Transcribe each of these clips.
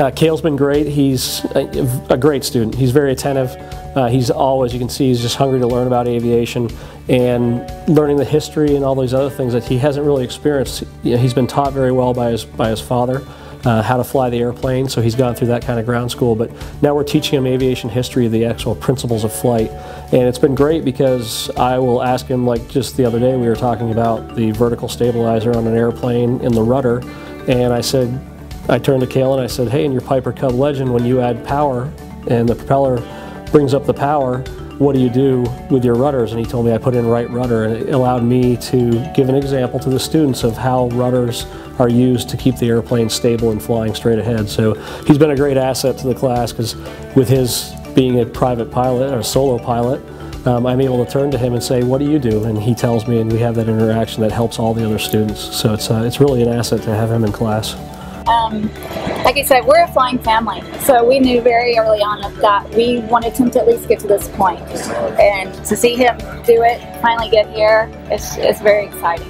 Kale's been great. He's a great student. He's very attentive. He's always, you can see, he's just hungry to learn about aviation and learning the history and all these other things that he hasn't really experienced. He's been taught very well by his father how to fly the airplane, so he's gone through that kind of ground school. But now we're teaching him aviation history, the actual principles of flight. And it's been great because I will ask him, like just the other day we were talking about the vertical stabilizer on an airplane and the rudder, and I turned to Kale and I said, hey, in your Piper Cub Legend, when you add power and the propeller brings up the power, what do you do with your rudders? And he told me I put in right rudder, and it allowed me to give an example to the students of how rudders are used to keep the airplane stable and flying straight ahead. So he's been a great asset to the class because with his being a private pilot or a solo pilot, I'm able to turn to him and say, what do you do? And he tells me, and we have that interaction that helps all the other students. So it's really an asset to have him in class. Like I said, we're a flying family, so we knew very early on that we wanted him to at least get to this point. And to see him do it, finally get here, it's very exciting.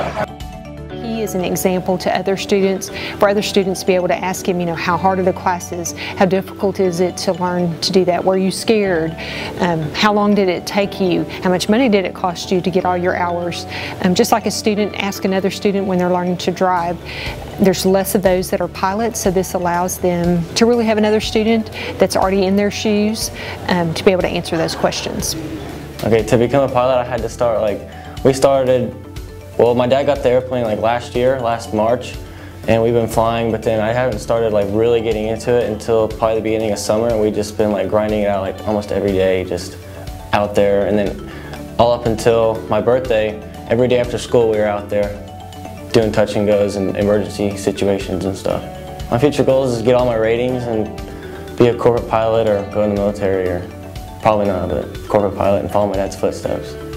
He is an example to other students, for other students to be able to ask him, how hard are the classes? How difficult is it to learn to do that? Were you scared? How long did it take you? How much money did it cost you to get all your hours? Just like a student ask another student when they're learning to drive, there's less of those that are pilots, so this allows them to really have another student that's already in their shoes to be able to answer those questions. Okay, to become a pilot, I had to start well, my dad got the airplane last March, and we've been flying, but then I haven't started really getting into it until probably the beginning of summer, and we've just been grinding it out almost every day, just out there. And then all up until my birthday, every day after school we were out there doing touch and goes and emergency situations and stuff. My future goal is to get all my ratings and be a corporate pilot or go in the military, or probably not, but corporate pilot and follow my dad's footsteps.